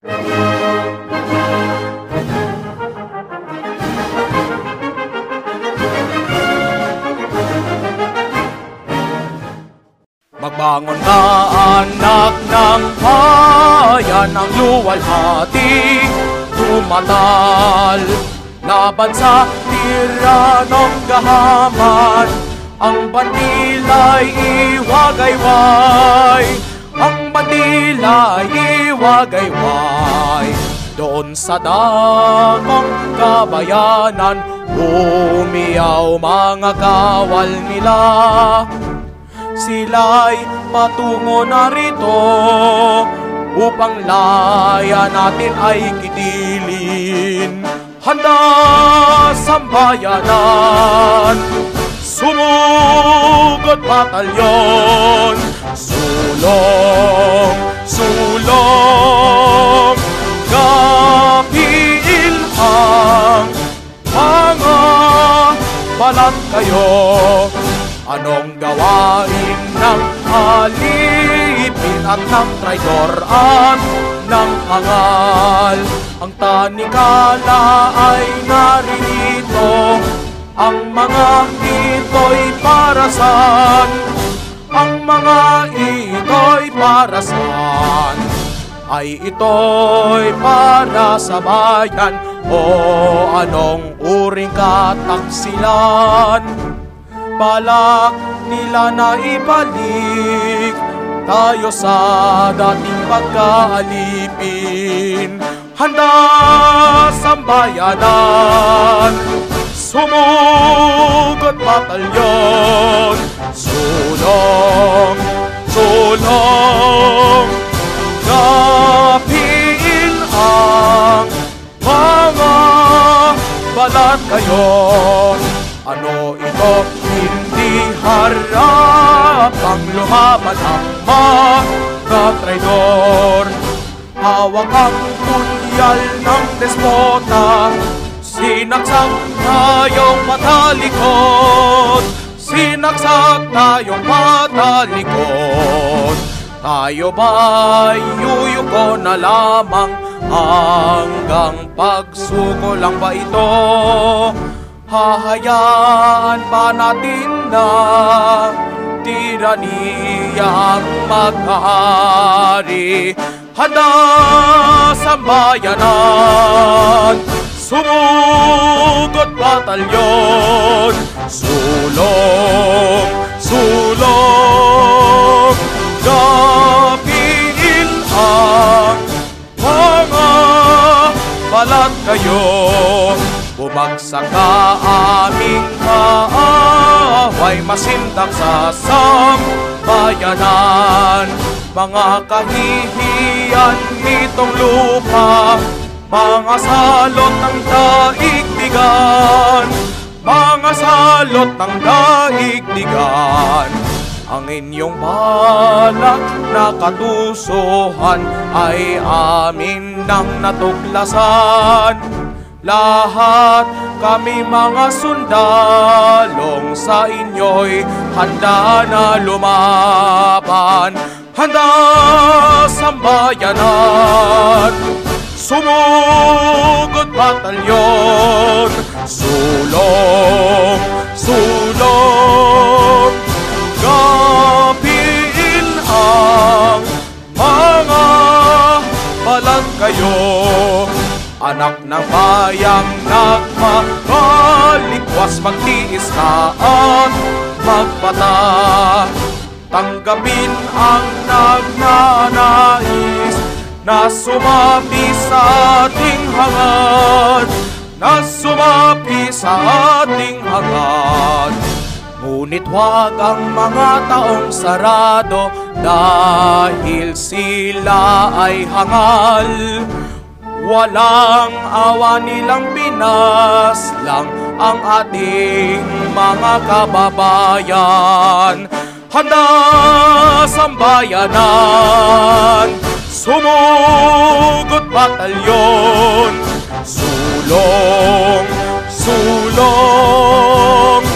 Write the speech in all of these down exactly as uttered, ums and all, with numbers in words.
Magbangon na anak ng bayan, ang luwalhati tumatal laban sa tiranong gahaman. Ang bandila'y iwagayway, ang bandila'y iwagayway. Doon sa dakong kabayanan, umiyaw mga kawal nila. Sila'y patungo na rito upang laya natin ay kitilin. Handa sa bayanan, sumugod batalyon. Sulong, sulong, gapiin ang mga balat kayo. Anong gawain ng alipin at ng traidor at ng hangal? Ang tanikala ay naririto. Ang mga ito'y para saan? Ang mga ito'y para saan? Ay ito'y para sa bayan o anong uring kataksilan? Balak nila na ibalik tayo sa dating pagkaalipin. Handa sa bayanan, sumugod batalyon. Sulong, sulong, gapiin ang mga balat kayo. Ano ito? Hindi harap ang lumaban ang mga traidor. Hawak ang punyal ng despota, sinaksak tayong patalikod. Sinaksak tayong patalikod. Tayo ba'y yuyuko na lamang hanggang pagsuko lang ba ito? Hahayaan ba natin na tiraniyang maghari? Handa sa bayanan, sumugod batalyon. Sulong, sulong, gapiin ang mga balat kayo. Bumagsak ka aming kaaway, masindak sa sambayanan. Mga kahihiyan nitong lupa, mga salot ng daigdigan, mga salot ng daigdigan. Ang inyong balak na katusuhan ay amin nang natuklasan. Lahat kami mga sundalong sa inyo'y handa na lumaban. Handa sa bayanan, sumugod batalyon. Sulong, sulong, gapiin ang mga balat kayo. Anak ng bayang nagmamalikwas, magtiis ka at magpata. Tanggapin ang nagnanais na sumapi sa ating hangad, na sumapi sa ating hangad. Ngunit huwag ang mga taong sarado dahil sila ay hangal. Walang awa nilang pinaslang ang ating mga kababayan. Handa sa bayanan, sumugod batalyon. Sulong, sulong,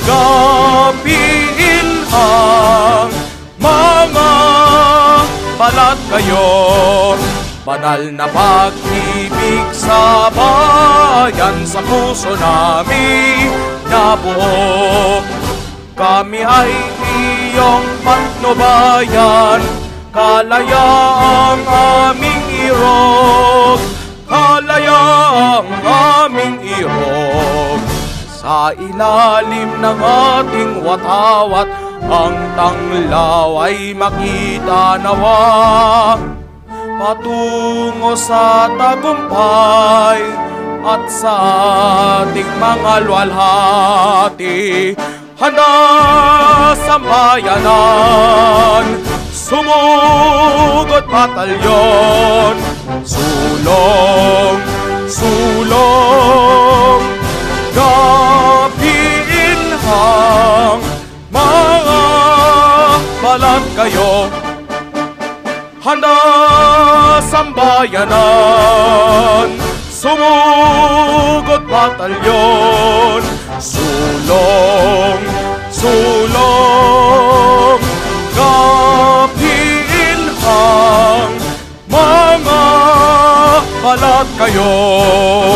gapiin ang mga balat kayo. banal na pag-ibig sa bayan, sa puso namin nabuo. Kami ay iyong patnubayan, kalayaang aming irog, kalayaang aming irog. Sa ilalim ng ating watawat, ang tanglaw ay makita nawa. Patungo sa tagumpay at sa ating mga luwalhati, handa sa bayanan, sumugod batalyon, sulong, sulong, gabiinhang, mga balat kayo. Handa sa bayanan, sumugod batalyon, sulong, sulong, gabiinhang, mga balat kayo.